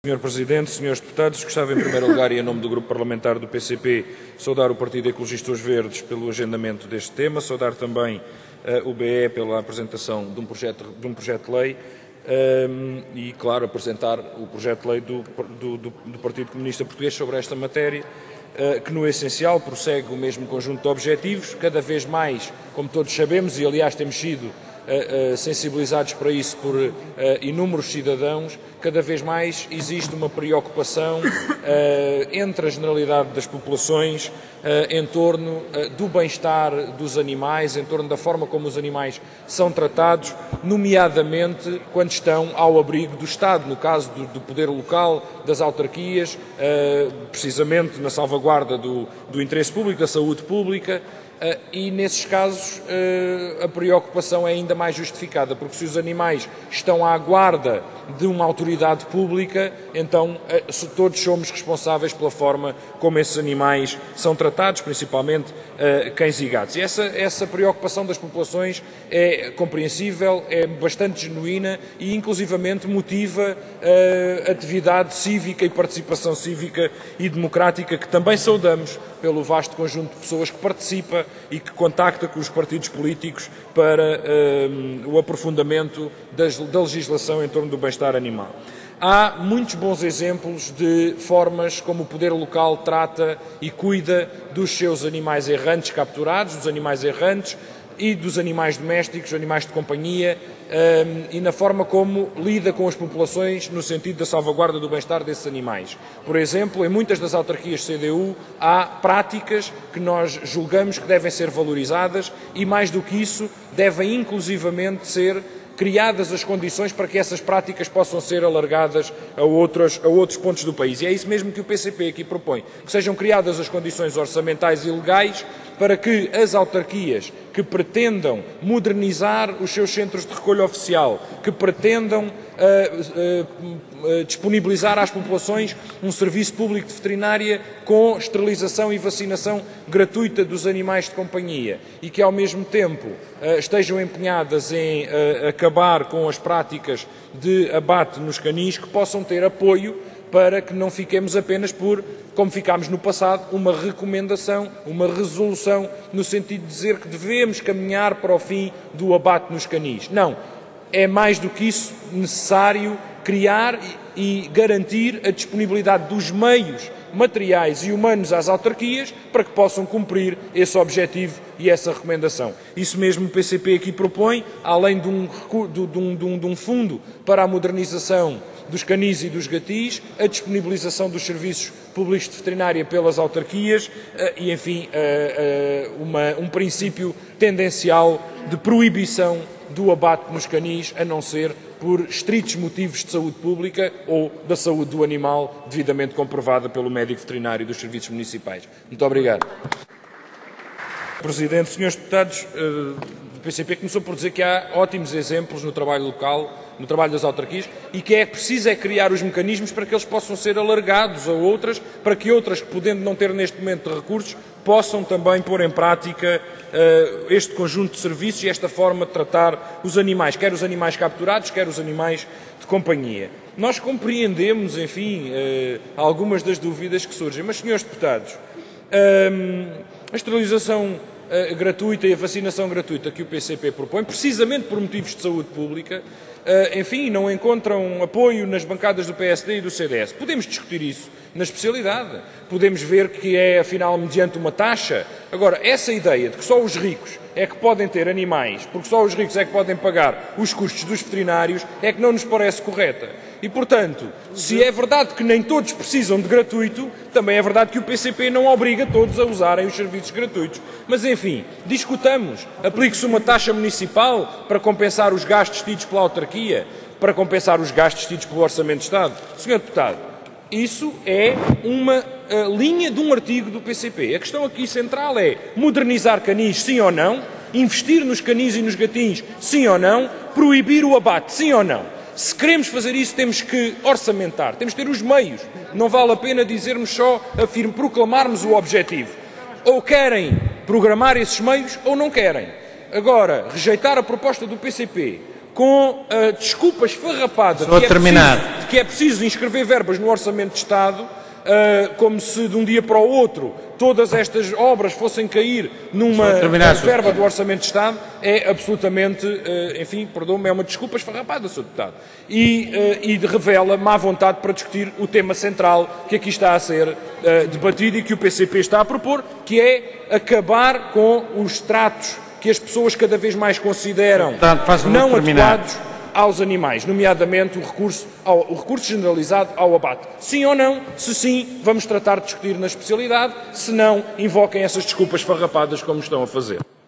Senhor Presidente, senhores deputados, gostava em primeiro lugar e em nome do Grupo Parlamentar do PCP saudar o Partido Ecologistas Verdes pelo agendamento deste tema, saudar também o BE pela apresentação de um projeto de lei e, claro, apresentar o projeto de lei do Partido Comunista Português sobre esta matéria, que no essencial prossegue o mesmo conjunto de objetivos, cada vez mais, como todos sabemos, e aliás temos sido sensibilizados para isso por inúmeros cidadãos, cada vez mais existe uma preocupação entre a generalidade das populações em torno do bem-estar dos animais, em torno da forma como os animais são tratados, nomeadamente quando estão ao abrigo do Estado, no caso do poder local, das autarquias, precisamente na salvaguarda do interesse público, da saúde pública. E nesses casos a preocupação é ainda mais justificada, porque se os animais estão à guarda de uma autoridade pública, então todos somos responsáveis pela forma como esses animais são tratados, principalmente cães e gatos. E essa preocupação das populações é compreensível, é bastante genuína e inclusivamente motiva atividade cívica e participação cívica e democrática que também saudamos pelo vasto conjunto de pessoas que participa e que contacta com os partidos políticos para o aprofundamento da legislação em torno do bem-estar animal. Há muitos bons exemplos de formas como o poder local trata e cuida dos seus animais errantes capturados, dos animais errantes e dos animais domésticos, animais de companhia, e na forma como lida com as populações no sentido da salvaguarda do bem-estar desses animais. Por exemplo, em muitas das autarquias CDU há práticas que nós julgamos que devem ser valorizadas e, mais do que isso, devem inclusivamente ser criadas as condições para que essas práticas possam ser alargadas a outros pontos do país. E é isso mesmo que o PCP aqui propõe, que sejam criadas as condições orçamentais e legais para que as autarquias que pretendam modernizar os seus centros de recolha oficial, que pretendam disponibilizar às populações um serviço público de veterinária com esterilização e vacinação gratuita dos animais de companhia e que, ao mesmo tempo, estejam empenhadas em acabar com as práticas de abate nos canis, que possam ter apoio para que não fiquemos apenas por, como ficámos no passado, uma recomendação, uma resolução, no sentido de dizer que devemos caminhar para o fim do abate nos canis. Não, é mais do que isso necessário criar e garantir a disponibilidade dos meios materiais e humanos às autarquias para que possam cumprir esse objetivo e essa recomendação. Isso mesmo o PCP aqui propõe, além de um fundo para a modernização dos canis e dos gatis, a disponibilização dos serviços públicos de veterinária pelas autarquias e, enfim, um princípio tendencial de proibição do abate nos canis, a não ser por estritos motivos de saúde pública ou da saúde do animal devidamente comprovada pelo médico veterinário dos serviços municipais. Muito obrigado. Presidente, senhores deputados, o PCP começou por dizer que há ótimos exemplos no trabalho local, no trabalho das autarquias, e que é preciso criar os mecanismos para que eles possam ser alargados a outras, para que outras que, podendo não ter neste momento recursos, possam também pôr em prática este conjunto de serviços e esta forma de tratar os animais, quer os animais capturados, quer os animais de companhia. Nós compreendemos, enfim, algumas das dúvidas que surgem, mas, senhores deputados, a esterilização gratuita e a vacinação gratuita que o PCP propõe, precisamente por motivos de saúde pública, enfim, não encontram apoio nas bancadas do PSD e do CDS. Podemos discutir isso na especialidade. Podemos ver que é, afinal, mediante uma taxa. Agora, essa ideia de que só os ricos é que podem ter animais, porque só os ricos é que podem pagar os custos dos veterinários, é que não nos parece correta. E, portanto, se é verdade que nem todos precisam de gratuito, também é verdade que o PCP não obriga todos a usarem os serviços gratuitos. Mas, enfim, discutamos. Aplique-se uma taxa municipal para compensar os gastos tidos pela autarquia, para compensar os gastos tidos pelo Orçamento de Estado. Senhor Deputado, isso é uma linha de um artigo do PCP. A questão aqui central é modernizar canis, sim ou não, investir nos canis e nos gatins, sim ou não, proibir o abate, sim ou não. Se queremos fazer isso, temos que orçamentar, temos que ter os meios. Não vale a pena dizermos só, proclamarmos o objetivo. Ou querem programar esses meios ou não querem. Agora, rejeitar a proposta do PCP com desculpas farrapadas de que é preciso inscrever verbas no Orçamento de Estado, como se de um dia para o outro todas estas obras fossem cair numa verba do Orçamento de Estado, é absolutamente, enfim, perdoe-me, é uma desculpa esfarrapada, Sr. Deputado. E revela má vontade para discutir o tema central que aqui está a ser debatido e que o PCP está a propor, que é acabar com os tratos que as pessoas cada vez mais consideram não adequados aos animais, nomeadamente o recurso generalizado ao abate. Sim ou não? Se sim, vamos tratar de discutir na especialidade, se não, invoquem essas desculpas farrapadas como estão a fazer.